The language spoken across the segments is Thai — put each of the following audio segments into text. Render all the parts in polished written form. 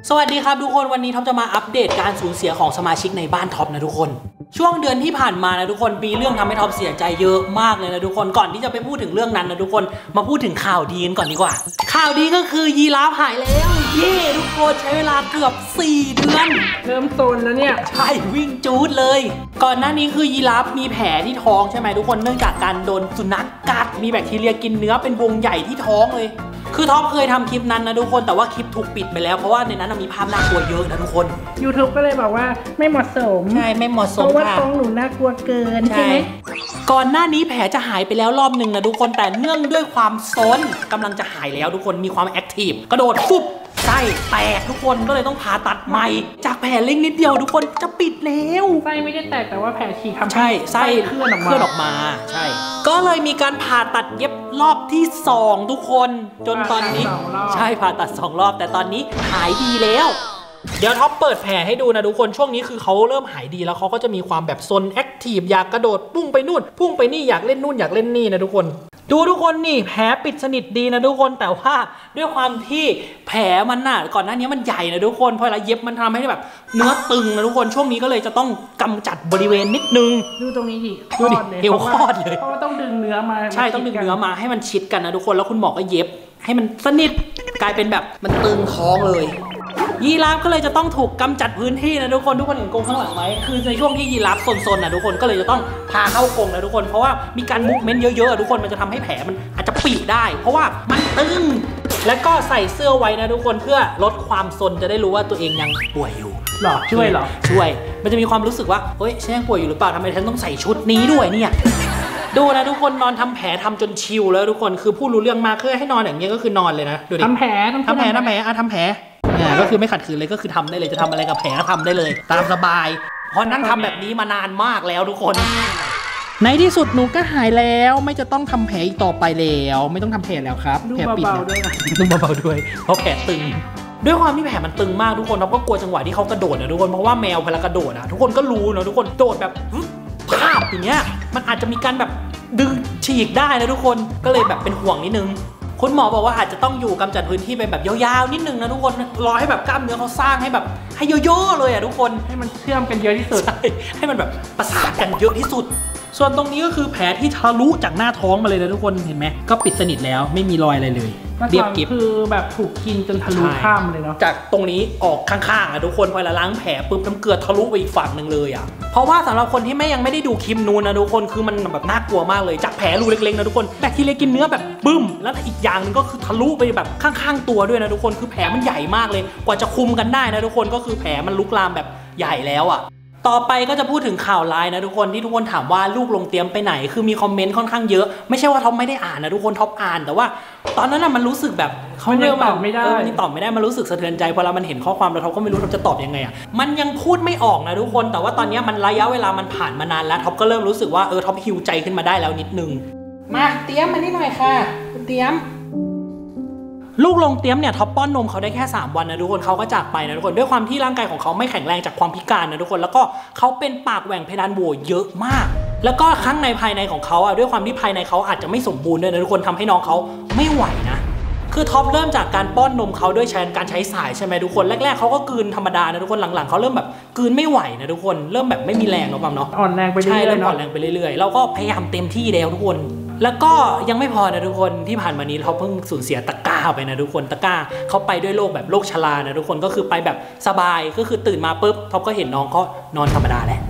สวัสดีครับทุกคนวันนี้ท็อปจะมาอัปเดตการสูญเสียของสมาชิกในบ้านท็อปนะทุกคนช่วงเดือนที่ผ่านมานะทุกคนมีเรื่องทำให้ท็อปเสียใจเยอะมากเลยนะทุกคนก่อนที่จะไปพูดถึงเรื่องนั้นนะทุกคนมาพูดถึงข่าวดีกันก่อนดีกว่าข่าวดีก็คือยีราฟหายแล้วเย้ทุกคนใช้เวลาเกือบ4 เดือนเริ่มโซนแล้วเนี่ยใช่วิ่งจูดเลยก่อนหน้านี้คือยีราฟมีแผลที่ท้องใช่ไหมทุกคนเนื่องจากการโดนสุนัขกัดมีแบคทีเรียกินเนื้อเป็นวงใหญ่ที่ท้องเลยคือท็อปเคยทำคลิปนั้นนะทุกคนแต่ว่าคลิปถูกปิดไปแล้วเพราะว่าในนั้นมีภาพน่ากลัวเยอะนะทุกคน YouTube ก็เลยบอกว่าไม่เหมาะสมใช่ไม่เหมาะสมเพราะว่าท้องหนูน่ากลัวเกินใช่ไหมก่อนหน้านี้แผลจะหายไปแล้วรอบหนึ่งนะทุกคนแต่เนื่องด้วยความซนกำลังจะหายแล้วทุกคนมีความแอคทีฟกระโดดฟุบไส้แตกทุกคนก็เลยต้องผ่าตัดใหม่จากแผลเล็กนิดเดียวทุกคนจะปิดแล้วไส้ไม่ได้แตกแต่ว่าแผลฉีกทำใช่ไส้เคลื่อนออกมาใช่ก็เลยมีการผ่าตัดเย็บรอบที่2ทุกคนจนตอนนี้ใช่ผ่าตัด2 รอบแต่ตอนนี้หายดีแล้วเดี๋ยวท็อปเปิดแผลให้ดูนะทุกคนช่วงนี้คือเขาเริ่มหายดีแล้วเขาก็จะมีความแบบซนแอคทีฟอยากกระโดดพุ่งไปนู่นพุ่งไปนี่อยากเล่นนู่นอยากเล่นนี่นะทุกคนดูทุกคนนี่แผลปิดสนิทดีนะทุกคนแต่ว่าด้วยความที่แผลมันน่ะก่อนหน้านี้มันใหญ่นะทุกคนพอเวลาเย็บมันทำให้แบบเนื้อตึงนะทุกคนช่วงนี้ก็เลยจะต้องกำจัดบริเวณนิดนึงดูตรงนี้ดิดูดิเอวคลอดเลยเพราะว่าต้องดึงเนื้อมาใช่ต้องดึงเนื้อมาให้มันชิดกันนะทุกคนแล้วคุณหมอก็เย็บให้มันสนิทกลายเป็นแบบมันตึงท้องเลยยีราฟก็เลยจะต้องถูกกำจัดพื้นที่นะทุกคนเห็นกรงข้างหลังไหมคือในช่วงที่ยีราฟซนๆนะทุกคนก็เลยจะต้องพาเข้ากรงนะทุกคนเพราะว่ามีการมูฟเมนต์เยอะๆทุกคนมันจะทำให้แผลมันอาจจะปีกได้เพราะว่ามันตึงแล้วก็ใส่เสื้อไว้นะทุกคนเพื่อลดความซนจะได้รู้ว่าตัวเองยังป่วยอยู่หรอช่วยมันจะมีความรู้สึกว่าเฮ้ยฉันยังป่วยอยู่หรือเปล่าทำไมฉันต้องใส่ชุดนี้ด้วยเนี่ยดูนะทุกคนนอนทำแผลทำจนชิลแล้วทุกคนคือพูดรู้เรื่องมากคือให้นอนอย่างเงี้ยก็คือนอนเลยนะดูดิทำแผลทำแผลเนี่ยก็คือไม่ขัดขืนเลยก็คือทำได้เลยจะทำอะไรกับแผลก็ทำได้เลยตามสบายเพราะนั่งทำแบบนี้มานานมากแล้วทุกคนในที่สุดหนูก็หายแล้วไม่จะต้องทำแผลอีกต่อไปแล้วไม่ต้องทำแผลแล้วครับแผลปิดดูเบาๆด้วยเพราะแผลตึงด้วยความที่แผลมันตึงมากทุกคนเราก็กลัวจังหวะที่เขากระโดดนะทุกคนเพราะว่าแมวเวลากระโดดนะทุกคนก็รู้นะทุกคนโดดแบบภาพอย่างเงี้ยมันอาจจะมีการแบบดึงฉีกได้นะทุกคนก็เลยแบบเป็นห่วงนิดนึงคุณหมอบอกว่าอาจจะต้องอยู่กำจัดพื้นที่ไปแบบยาวๆนิดนึงนะทุกคนรอให้แบบกล้ามเนื้อเขาสร้างให้แบบให้เยอะๆเลยอ่ะทุกคนให้มันเชื่อมกันเยอะที่สุดใช่ให้มันแบบประสานกันเยอะที่สุดส่วนตรงนี้ก็คือแผลที่ทะลุจากหน้าท้องมาเลยนะทุกคนเห็นไหมก็ปิดสนิทแล้วไม่มีรอยอะไรเลยเรียบกริบคือแบบถูกกินจนทะลุข้ามเลยเนาะจากตรงนี้ออกข้างๆอะทุกคนพอเราล้างแผลปุ๊บน้ำเกลือทะลุไปอีกฝั่งหนึ่งเลยอะเพราะว่าสำหรับคนที่ยังไม่ได้ดูคลิปนู้นนะทุกคนคือมันแบบน่ากลัวมากเลยจากแผลรูเล็กๆนะทุกคนแบคทีเรียกินเนื้อแบบบึ้มแล้วอีกอย่างนึงก็คือทะลุไปแบบข้างๆตัวด้วยนะทุกคนคือแผลมันใหญ่มากเลยกว่าจะคุมกันได้นะทุกคนก็คือแผลมันลุกลามแบบใหญ่แล้วอะต่อไปก็จะพูดถึงข่าวร้ายนะทุกคนที่ทุกคนถามว่าลูกลงเตรียมไปไหนคือมีคอมเมนต์ค่อนข้างเยอะไม่ใช่ว่าท็อปไม่ได้อ่านนะทุกคนท็อปอ่านแต่ว่าตอนนั้นมันรู้สึกแบบเขาเรียกตอบไม่ได้นี่ตอบไม่ได้มันรู้สึกสะเทือนใจพอเรามันเห็นข้อความแล้วท็อปก็ไม่รู้ท็อปจะตอบยังไงอ่ะมันยังพูดไม่ออกนะทุกคนแต่ว่าตอนนี้มันระยะเวลามันผ่านมานานแล้วท็อปก็เริ่มรู้สึกว่าท็อปฮิวใจขึ้นมาได้แล้วนิดนึงมาเตรียมมานี่หน่อยค่ะเตรียมลูกลงเตรียมเนี่ยท็อปป้อนนมเขาได้แค่3 วันนะทุกคนเขาก็จากไปนะทุกคนด้วยความที่ร่างกายของเขาไม่แข็งแรงจากความพิการนะทุกคนแล้วก็เขาเป็นปากแหว่งเพดานโหวเยอะมากแล้วก็ข้างในภายในของเขาด้วยความที่ภายในเขาอาจจะไม่สมบูรณ์ด้วยนะทุกคนทำให้น้องเขาไม่ไหวนะคือท็อปเริ่มจากการป้อนนมเขาด้วยการใช้สายใช่ไหมทุกคนแรกๆเขาก็กลืนธรรมดานะทุกคนหลังๆเขาเริ่มแบบกลืนไม่ไหวนะทุกคนเริ่มแบบไม่มีแรงแล้วเนาะอ่อนแรงไปเรื่อยๆใช่เริ่มอ่อนแรงไปเรื่อยๆเราก็พยายามเต็มที่แล้วทุกคนแล้วก็ยังไม่พอนะทุกคนที่ผ่านมานี้เขาเพิ่งสูญเสียตะกร้าไปนะทุกคนตะกร้าเขาไปด้วยโรคแบบโรคชรานะทุกคนก็คือไปแบบสบายก็คือตื่นมาปุ๊บท็อปก็เห็นน้องก็นอนธรรมดาแล้ว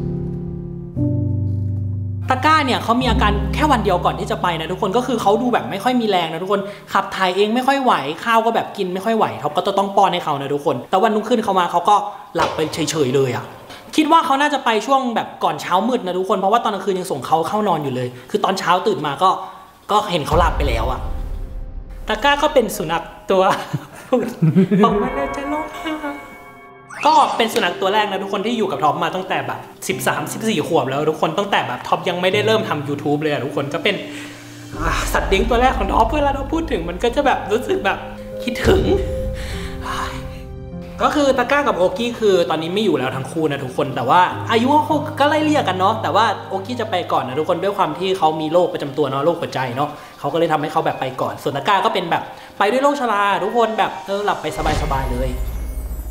ตะกร้าเนี่ยเขามีอาการแค่วันเดียวก่อนที่จะไปนะทุกคนก็คือเขาดูแบบไม่ค่อยมีแรงนะทุกคนขับถ่ายเองไม่ค่อยไหวข้าวก็แบบกินไม่ค่อยไหวท็อปก็ต้องป้อนให้เขานะทุกคนแต่วันรุ่งขึ้นเขามาเขาก็หลับไปเฉยๆเลยอ่ะคิดว่าเขาน่าจะไปช่วงแบบก่อนเช้ามืดนะทุกคนเพราะว่าตอนกลางคืนยังส่งเขาเข้านอนอยู่เลยคือตอนเช้าตื่นมาก็เห็นเขาหลับไปแล้วอะตะกร้าก็เป็นสุนัขตัวบอกว่าจะร้องไห้ก็เป็นสุนัขตัวแรกนะทุกคนที่อยู่กับท็อปมาตั้งแต่แบบ13-14 ขวบแล้วทุกคนตั้งแต่แบบท็อปยังไม่ได้เริ่มทำ YouTube เลยอะทุกคนก็เป็นสัตว์เลี้ยงตัวแรกของท็อปเวลาเราพูดถึงมันก็จะแบบรู้สึกแบบคิดถึงก็คือตะกร้ากับโอกี้คือตอนนี้ไม่อยู่แล้วทั้งคู่นะทุกคนแต่ว่าอายุก็ไล่เลี่ยกันเนาะแต่ว่าโอกี้จะไปก่อนนะทุกคนด้วยความที่เขามีโรคประจำตัวเนาะโรคหัวใจเนาะเขาก็เลยทำให้เขาแบบไปก่อนส่วนตะกร้าก็เป็นแบบไปด้วยโรคชราทุกคนแบบหลับไปสบายๆเลย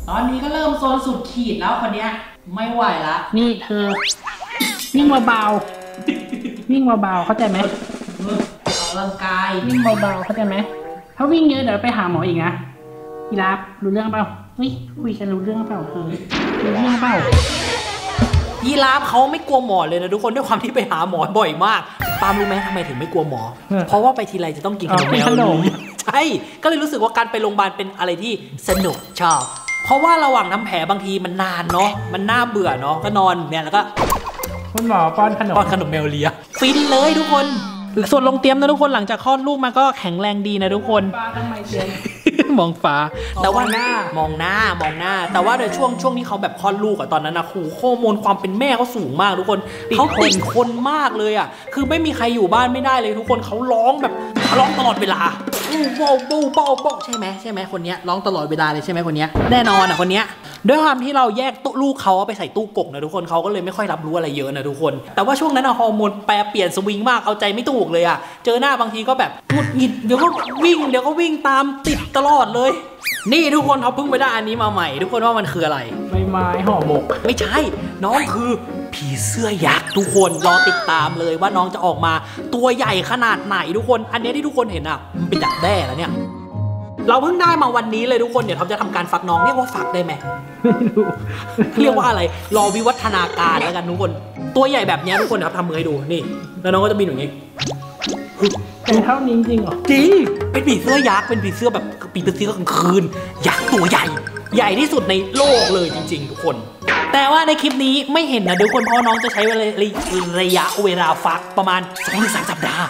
ตอนนี้ก็เริ่มโซนสุดขีดแล้วคนเนี้ยไม่ไหวละนี่เธอวิ่งเบาๆวิ่งเบาๆเข้าใจไหมออกกำลังกายวิ่งเบาๆเข้าใจไหมถ้าวิ่งเยอะเดี๋ยวไปหาหมออีกนะยีราฟรู้เรื่องเปล่าเฮ้ยคุยกันรู้เรื่องเปล่าเธอรู้เรื่องเปล่ายีราฟเขาไม่กลัวหมอเลยนะทุกคนด้วยความที่ไปหาหมอบ่อยมากปาล์มรู้ไหมทำไมถึงไม่กลัวหมอเพราะว่าไปทีไรจะต้องกินขนมแมวใช่ก็เลยรู้สึกว่าการไปโรงพยาบาลเป็นอะไรที่สนุกชอบเพราะว่าระหว่างทำแผลบางทีมันนานเนาะมันน่าเบื่อเนาะก็นอนเนี่ยแล้วก็คุณหมอป้อนขนมแมวเลียฟินเลยทุกคนส่วนลงเตรียมนะทุกคนหลังจากคลอดลูกมาก็แข็งแรงดีนะทุกคนฟ้าทำไมเตียงมองฟ้าแต่ว่ามองหน้าแต่ว่าในช่วงที่เขาแบบคลอดลูกอะตอนนั้นนะโฮอร์โมนความเป็นแม่เขาสูงมากทุกคนเขาติดคนมากเลยอะคือไม่มีใครอยู่บ้านไม่ได้เลยทุกคนเขาร้องแบบร้องตลอดเวลาบูใช่ไหมคนนี้ร้องตลอดเวลาเลยใช่ไหมคนนี้แน่นอนอะคนนี้ด้วยความที่เราแยกลูกเขาไปใส่ตู้กกนะทุกคนเขาก็เลยไม่ค่อยรับรู้อะไรเยอะนะทุกคนแต่ว่าช่วงนั้นอะฮอร์โมนแปรเปลี่ยนสวิงมากเอาใจไม่ถูกเลยอะเจอหน้าบางทีก็แบบหงุดหงิดเดี๋ยวก็วิ่งตามติดตลอดเลยนี่ทุกคนเขาเพิ่งไปได้อันนี้มาใหม่ทุกคนว่ามันคืออะไรใบไม้ห่อหมกไม่ใช่น้องคือผีเสื้อยักษ์ทุกคนรอติดตามเลยว่าน้องจะออกมาตัวใหญ่ขนาดไหนทุกคนอันนี้ที่ทุกคนเห็นอ่ะมันเป็นดักแด้แล้วเนี่ยเราเพิ่งได้มาวันนี้เลยทุกคนเดี๋ยวเราจะทำการฟักน้องเรียกว่าฟักได้ไหมเรียกว่าอะไรรอวิวัฒนาการแล้วกันทุกคนตัวใหญ่แบบนี้ทุกคนครับทำมือให้ดูนี่แล้วน้องก็จะบินอย่างนี้เป็นเท่านี้จริงเหรอจริงเป็นผีเสื้อยักษ์เป็นผีเสื้อแบบผีเสื้อกลางคืนยักษ์ตัวใหญ่ที่สุดในโลกเลยจริงๆทุกคนแต่ว่าในคลิปนี้ไม่เห็นนะทุกคนเพราะน้องจะใช้ระยะเวลาฟักประมาณ 2-3 สัปดาห์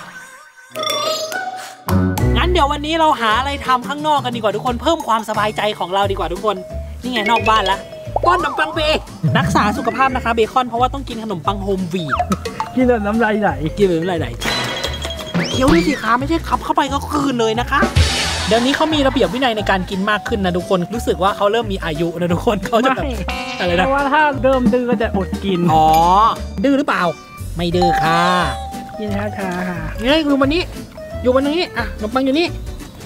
งั้นเดี๋ยววันนี้เราหาอะไรทำข้างนอกกันดีกว่าทุกคนเพิ่มความสบายใจของเราดีกว่าทุกคนนี่ไงนอกบ้านละป้อนขนมปังเบรักษาสุขภาพนะคะเบคอนเพราะว่าต้องกินขนมปังโฮมวีดกินแบบน้ำลายไหลเคี้ยวด้วยสิคะไม่ใช่ขับเข้าไปก็คืนเลยนะคะเดี๋ยวนี้เขามีระเบียบวินัยในการกินมากขึ้นนะทุกคนรู้สึกว่าเขาเริ่มมีอายุนะทุกคนเขาจะแบบอะไรนะเพราะว่าถ้าเริ่มดื้อก็จะอดกินอ๋อดื้อหรือเปล่าไม่ดื้อค่ะกินช้าๆค่ะนี่อยู่วันนี้อ่ะขนมปังอยู่นี่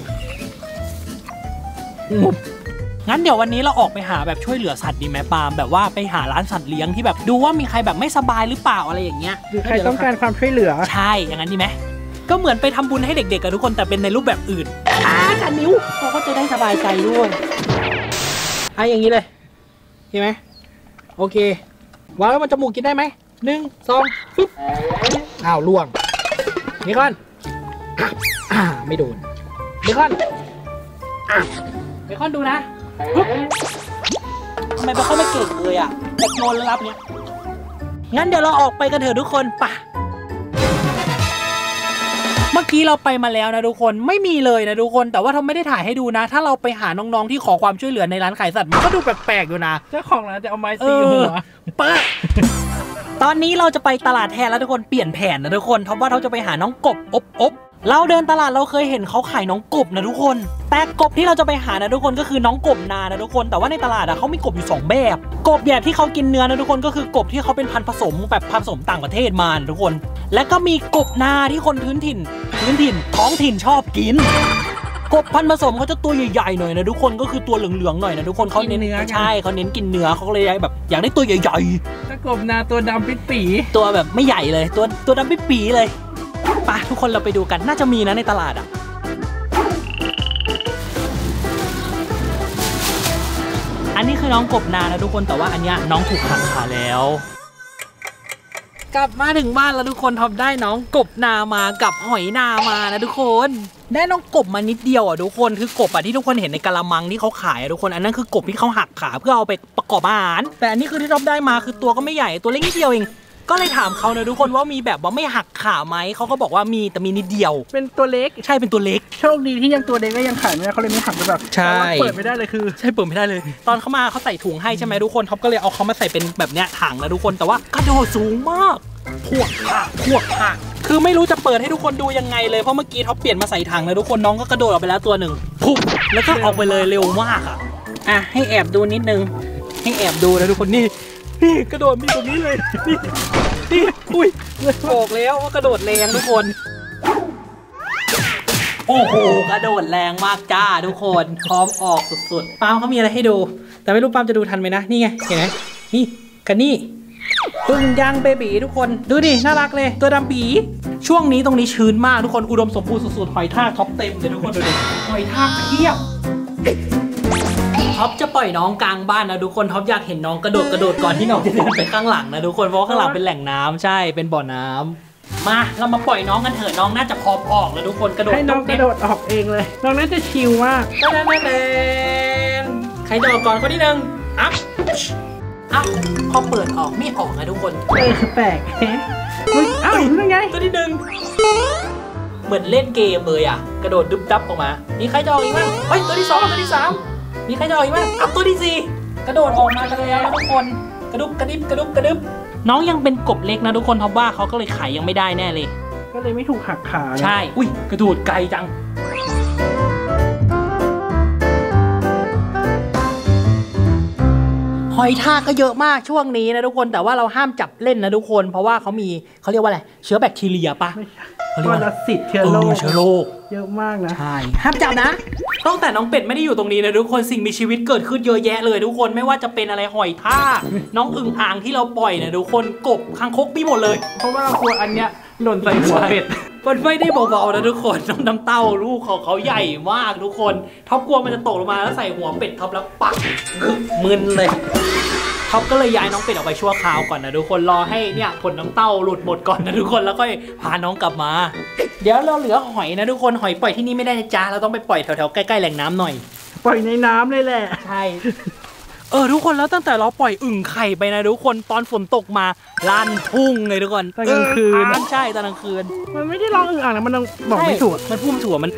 งั้นเดี๋ยววันนี้เราออกไปหาแบบช่วยเหลือสัตว์ดีไหมปาล์มแบบว่าไปหาร้านสัตว์เลี้ยงที่แบบดูว่ามีใครแบบไม่สบายหรือเปล่าอะไรอย่างเงี้ยหรือใครต้องการความช่วยเหลือใช่อย่างนั้นดีไหมก็เหมือนไปทำบุญให้เด็กๆกับทุกคนแต่เป็นในรูปแบบอื่นกัดนิ้วเขาก็จะได้สบายใจด้วยอย่างนี้เลยเห็นไหมโอเควางแล้วมันจมูกกินได้ไหม1 2ปึ๊บล่วงเบคอนไม่โดนเบคอนดูนะทำไมเบคอนไม่เก่งเลยอ่ะแบบโดนแล้วรับเนี้ยงั้นเดี๋ยวเราออกไปกันเถอะทุกคนป่ะเมื่อกี้เราไปมาแล้วนะทุกคนไม่มีเลยนะทุกคนแต่ว่าเราไม่ได้ถ่ายให้ดูนะถ้าเราไปหาน้องๆที่ขอความช่วยเหลือในร้านขายสัตว์มันก็ดูแปลกๆอยู่นะเจ้าของร้านจะเอาไม้ตีหัวเปิดตอนนี้เราจะไปตลาดแทนแล้วทุกคนเปลี่ยนแผนนะทุกคนเพราะว่าเราจะไปหาน้องกบอบเราเดินตลาดเราเคยเห็นเขาขายน้องกบนะทุกคนแต่กบที่เราจะไปหานะทุกคนก็คือน้องกบนานะทุกคนแต่ว่าในตลาดเขามีกบอยู่2แบบกบแบบที่เขากินเนื้อนะทุกคนก็คือกบที่เขาเป็นพันธุ์ผสมแบบผสมต่างประเทศมาทุกคนและก็มีกบนาที่คนพื้นถิ่นท้องถิ่นชอบกินกบพันธุ์ผสมเขาจะตัวใหญ่ๆหน่อยนะทุกคนก็คือตัวเหลืองๆหน่อยนะทุกคนเขาเน้นเนื้อใช่เขาเน้นกินเนื้อเขาเลยแบบอยากได้ตัวใหญ่ๆถ้ากบนาตัวดำปิดปีตัวแบบไม่ใหญ่เลยตัวดำปิดปีเลยไปทุกคนเราไปดูกันน่าจะมีนะในตลาดอันนี้คือน้องกบนานะทุกคนแต่ว่าอันนี้น้องถูกหักขาแล้วกลับมาถึงบ้านแล้วทุกคนท็อปได้น้องกบนามากับหอยนามานะทุกคนได้น้องกบมานิดเดียวทุกคนคือกบที่ทุกคนเห็นในกะละมังที่เขาขายทุกคนอันนั้นคือกบที่เขาหักขาเพื่อเอาไปประกอบอาหารแต่อันนี้คือที่ท็อปได้มาคือตัวก็ไม่ใหญ่ตัวเล็กนิดเดียวเองก็เลยถามเขานะทุกคนว่ามีแบบว่าไม่หักขาไหมเขาก็บอกว่ามีแต่มีนิดเดียวเป็นตัวเล็กใช่เป็นตัวเล็กโชคดีที่ยังตัวเล็กก็ยังขายไม่ได้เขาเลยไม่หักแบบใช่เปิดไม่ได้เลยคือใช่เปิดไม่ได้เลยตอนเขามาเขาใส่ถุงให้ใช่ไหมทุกคนท็อปก็เลยเอาเขามาใส่เป็นแบบเนี้ยถังนะทุกคนแต่ว่ากระโดดสูงมากพวกหักคือไม่รู้จะเปิดให้ทุกคนดูยังไงเลยเพราะเมื่อกี้ท็อปเปลี่ยนมาใส่ถังแล้วทุกคนน้องก็กระโดดออกไปแล้วตัวหนึ่งปุ๊บแล้วก็ออกไปเลยเร็วมากให้แอบดูนิดนึงให้แอบดูนะทุกคนนี่กระโดดมีตรงนี้เลยนี่อุ้ยบอกแล้วว่ากระโดดแรงทุกคนโโอ้โหกระโดดแรงมากจ้าทุกคนพร้อมออกสุดๆปาล์มเขามีอะไรให้ดูแต่ไม่รู้ปาล์มจะดูทันไหมนะนี่ไงเห็นไหมนี่กันนี่พึ่งย่างเบบีทุกคนดูดิน่ารักเลยตัวดำปีช่วงนี้ตรงนี้ชื้นมากทุกคนอุดมสมบูรณ์สุดๆหอยทากท็อปเต็มเลยทุกคนดูดิหอยทากเพียบท็อปจะปล่อยน้องกลางบ้านนะทุกคนท็อปอยากเห็นน้องกระโดดก่อนที่น้องจะเดินไปข้างหลังนะทุกคนเพราะข้างหลังเป็นแหล่งน้ำใช่เป็นบ่อน้ำมาเรามาปล่อยน้องกันเถอะน้องน่าจะพร้อมออกแล้วทุกคนกระโดดให้น้องกระโดดออกเองเลยน้องน่าจะชิลมากใครโดดก่อนคนที่หนึ่งอัพพอเปิดออกไม่ออกนะทุกคนแปลกอ้าวนั่นไงตัวที่หนึ่งเหมือนเล่นเกมเลยอ่ะกระโดดดึ๊บดับออกมามีใครจะออกอีกมั้งเฮ้ยตัวที่สองตัวที่สามมีใครจะออกอีกมั้งตัวที่สี่กระโดดออกมากันแล้วทุกคนกระดุบกระดิบกระดุบกระดึบน้องยังเป็นกบเล็กนะทุกคนท็อปว่าเขาก็เลยไข่ยังไม่ได้แน่เลยก็เลยไม่ถูกหักขาใช่อุ้ยกระโดดไกลจังหอยทากก็เยอะมากช่วงนี้นะทุกคนแต่ว่าเราห้ามจับเล่นนะทุกคนเพราะว่าเขาเรียกว่าอะไรเชื้อแบคทีเรียปะปรสิตเชื้อโรคเยอะมากนะใช่ห้ามจับนะตั้งแต่น้องเป็ดไม่ได้อยู่ตรงนี้นะทุกคนสิ่งมีชีวิตเกิดขึ้นเยอะแยะเลยทุกคนไม่ว่าจะเป็นอะไรหอยทากน้องอึ่งอ่างที่เราปล่อยนะทุกคนกบคางคกมีหมดเลยเพราะว่าเรากลัวอันเนี้ยหล่นใส่หัวเป็ดมันไม่ได้เบาๆนะทุกคนน้ำเต้าลูกของเขาใหญ่มากทุกคนท็อปกลัวมันจะตกลงมาแล้วใส่หัวเป็ดท็อปแล้วปักมึนเลยท็อปก็เลยย้ายน้องเป็ดออกไปชั่วคราวก่อนนะทุกคนรอให้เนี่ยผลน้ำเต้าหลุดหมดก่อนนะทุกคนแล้วก็พาน้องกลับมาเดี๋ยวเราเหลือหอยนะทุกคนหอยปล่อยที่นี่ไม่ได้นะจ๊ะเราต้องไปปล่อยแถวๆใกล้ๆแหล่งน้ำหน่อยปล่อยในน้ำเลยแหละใช่ทุกคนแล้วตั้งแต่เราปล่อยอึ่งไข่ไปนะทุกคนตอนฝนตกมาลั่นทุ่งเลยทุกคนตอนกลางคืนใช่ตอนกลางคืนมันไม่ได้ร้องอึ่งอ่างนะมันบอกไม่ถูกมันพุ่มถั่วมัน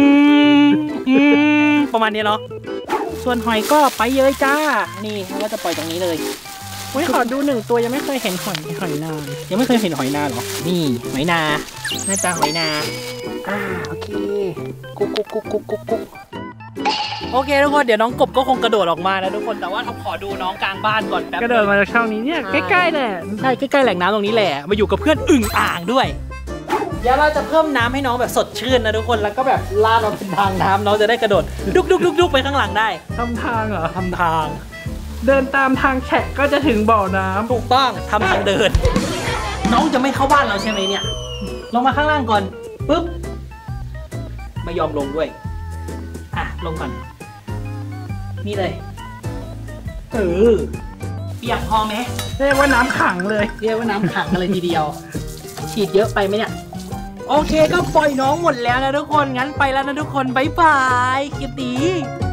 ประมาณนี้เนาะส่วนหอยก็ไปเยอะจ้านี่เราก็จะปล่อยตรงนี้เลยขอดู1ตัวยังไม่เคยเห็นหอยนายังไม่เคยเห็นหอยนาหรอนี่หอยนาหน้าตาหอยนาโอเคกุ๊กโอเคทุกคนเดี๋ยวน้องกบก็คงกระโดดออกมานะทุกคนแต่ว่าเราขอดูน้องกลางบ้านก่อนแป๊บกระโดดมาจากช่องนี้เนี่ยใกล้ๆแหละใช่ใกล้ๆแหล่งน้ำตรงนี้แหละมาอยู่กับเพื่อนอึ่งอ่างด้วยเดี๋ยวเราจะเพิ่มน้ำให้น้องแบบสดชื่นนะทุกคนแล้วก็แบบลาดเราเป็นทางน้ำน้องจะได้กระโดดดุกไปข้างหลังได้ทำทางเหรอทำทางเดินตามทางแฉะก็จะถึงบ่อน้ำถูกต้องทำทางเดินน้องจะไม่เข้าบ้านเราใช่ไหมเนี่ยลงมาข้างล่างก่อนปุ๊บไม่ยอมลงด้วยลงก่อนนี่เลยเปียกพอไหมเรียกว่าน้ำขังเลยเรียกว่าน้ำขังเลยทีเดียวฉีดเยอะไปไหมเนี่ยโอเคก็ปล่อยน้องหมดแล้วนะทุกคนงั้นไปแล้วนะทุกคนบ๊ายบายคลิปนี้